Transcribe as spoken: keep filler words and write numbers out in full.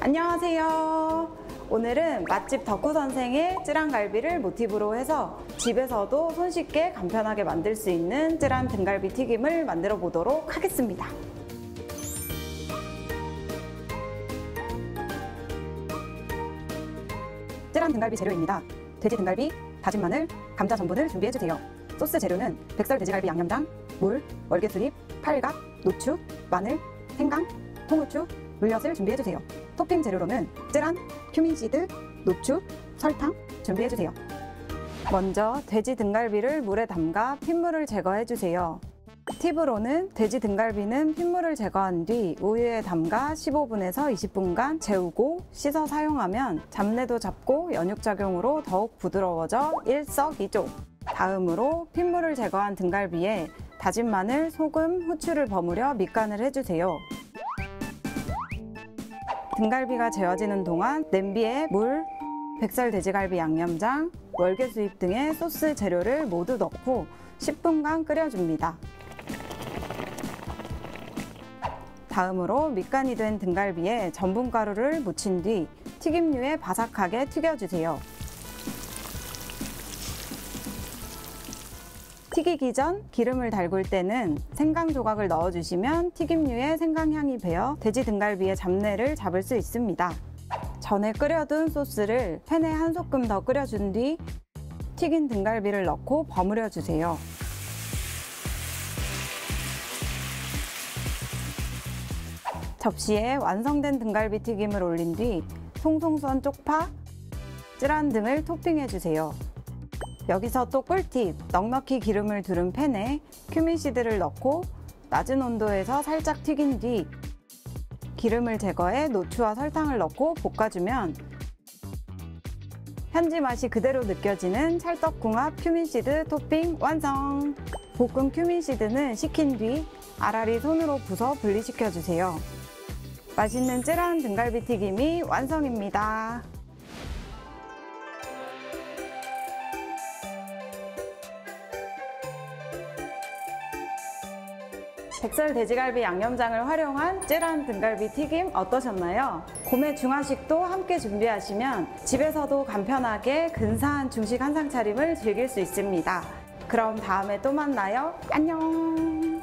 안녕하세요. 오늘은 맛집 덕후 선생의 쯔란갈비를 모티브로 해서 집에서도 손쉽게 간편하게 만들 수 있는 쯔란 등갈비 튀김을 만들어 보도록 하겠습니다. 쯔란 등갈비 재료입니다. 돼지 등갈비, 다진 마늘, 감자 전분을 준비해주세요. 소스 재료는 백설 돼지갈비 양념장, 물, 월계수잎, 팔각, 노추, 마늘, 생강, 통후추, 물엿을 준비해주세요. 토핑 재료로는 쯔란, 큐민시드, 노추, 설탕 준비해주세요. 먼저 돼지 등갈비를 물에 담가 핏물을 제거해주세요. 팁으로는 돼지 등갈비는 핏물을 제거한 뒤 우유에 담가 십오 분에서 이십 분간 재우고 씻어 사용하면 잡내도 잡고 연육작용으로 더욱 부드러워져 일석이조. 다음으로 핏물을 제거한 등갈비에 다진 마늘, 소금, 후추를 버무려 밑간을 해주세요. 등갈비가 재워지는 동안 냄비에 물, 백설 돼지갈비 양념장, 월계수잎 등의 소스 재료를 모두 넣고 십 분간 끓여줍니다. 다음으로 밑간이 된 등갈비에 전분가루를 묻힌 뒤 튀김류에 바삭하게 튀겨주세요. 튀기기 전 기름을 달굴 때는 생강 조각을 넣어주시면 튀김류에 생강향이 배어 돼지 등갈비의 잡내를 잡을 수 있습니다. 전에 끓여둔 소스를 팬에 한 소끔 더 끓여준 뒤 튀긴 등갈비를 넣고 버무려 주세요. 접시에 완성된 등갈비 튀김을 올린 뒤 송송 썬 쪽파, 쯔란 등을 토핑해 주세요. 여기서 또 꿀팁! 넉넉히 기름을 두른 팬에 큐민시드를 넣고 낮은 온도에서 살짝 튀긴 뒤 기름을 제거해 노추와 설탕을 넣고 볶아주면 현지 맛이 그대로 느껴지는 찰떡궁합 큐민시드 토핑 완성! 볶은 큐민시드는 식힌 뒤 알알이 손으로 부숴 분리시켜주세요. 맛있는 쯔란 등갈비 튀김이 완성입니다. 백설 돼지갈비 양념장을 활용한 쯔란 등갈비 튀김 어떠셨나요? 봄의 중화식도 함께 준비하시면 집에서도 간편하게 근사한 중식 한상 차림을 즐길 수 있습니다. 그럼 다음에 또 만나요. 안녕!